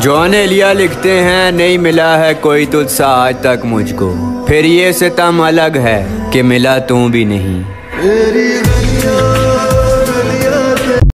John Elia लिखते हैं, नहीं मिला है कोई तुझसा आज तक मुझको, फिर ये सितम अलग है कि मिला तू भी नहीं।